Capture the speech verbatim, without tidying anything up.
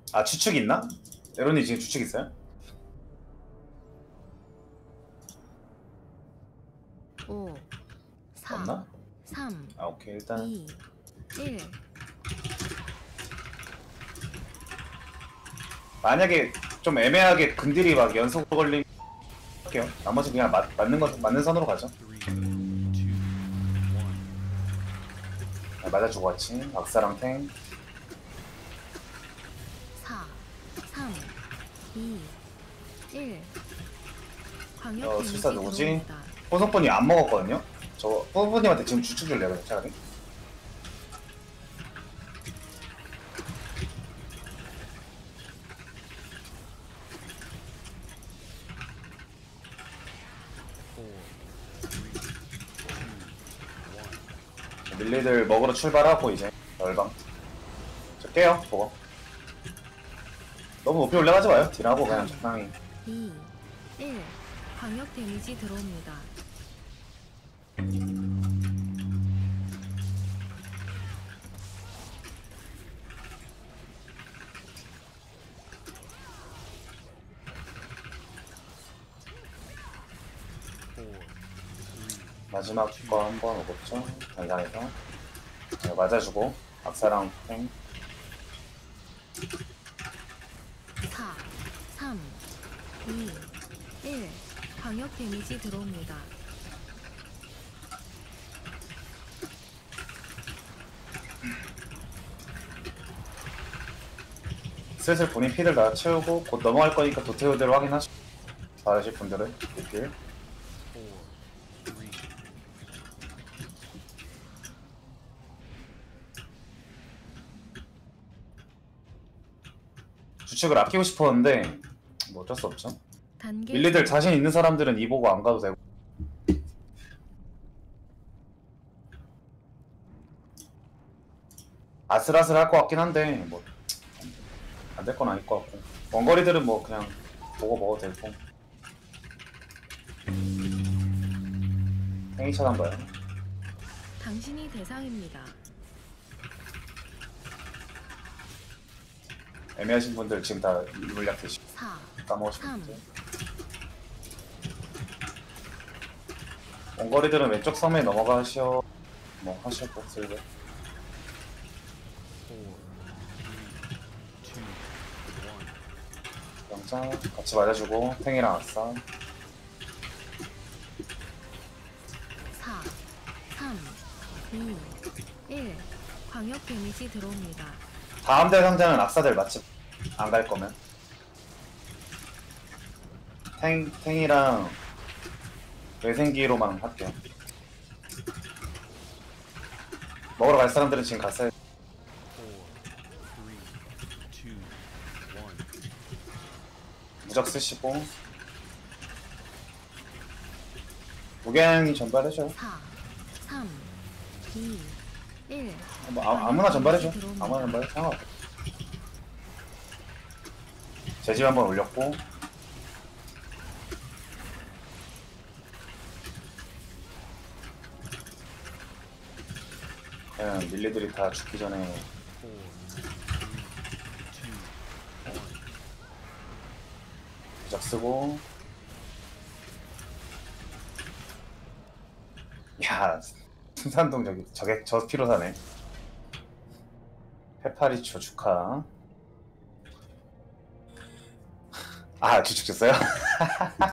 아 추측 있나? 에론이 지금 추측 있어요? 오, 사, 없나? 삼, 아 오케이 일단 이, 일. 만약에 좀 애매하게 근딜이 막 연속 걸리면 할게요. 나머지 그냥 맞, 맞는 거 맞는 선으로 가죠. 아, 맞아주고 같이 악사랑 탱. 사, 삼, 이, 일. 광역 어, 데미지 술사 누구지? 들어옵니다. 호석분이 안 먹었거든요? 저 호석분님한테 지금 추측 줄래요, 차라리? 밀리들 먹으러 출발하고 이제 열방. 저 깨요, 그거. 너무 높이 올라가지 마요. 딜하고 그냥 적당히. 이, 일. 광역 데미지 들어옵니다. 마지막 거 한 번 오겠죠? 단상에서. 네, 맞아주고 악사랑 탱. 사, 삼, 이, 일. 광역 데미지 들어옵니다. 슬슬 본인 피를 다 채우고 곧 넘어갈 거니까 도태우대로 확인하시고 받으실 분들은 이렇게 주축을 아끼고 싶었는데 뭐 어쩔 수 없죠. 단계 밀리들 자신 있는 사람들은 이 보고 안 가도 되고 아슬아슬 할 것 같긴 한데 뭐 안 될 건 아닐 것 같고 원거리들은 뭐 그냥 보고 먹어도 되고 행위 차단 봐요. 당신이 대상입니다. 애매하신 분들 지금 다 물약 드시고 사, 까먹으신 삼. 분들 원거리들은 왼쪽 섬에 넘어가셔 뭐 하시고 슬슬 영장 같이 맞아주고 탱이랑 아싸 사, 삼, 이, 일. 광역 데미지 들어옵니다. 다음 대상자는 악사들 맛집 안 갈 거면 탱, 탱이랑 외생기로만 할게요. 먹으러 갈 사람들은 지금 갔어요. 무적 쓰시고 무갱이 전발해줘요. 사, 삼, 이, 일. 뭐 아, 아무나 전발해줘. 아무나 전발해. 상관없어. 제집 한번 올렸고 그냥 밀리들이 다 죽기 전에 무적 쓰고 야 승산동 저기 저게 저 피로 사네. 페파리초 축하. 아 주축 줬어요?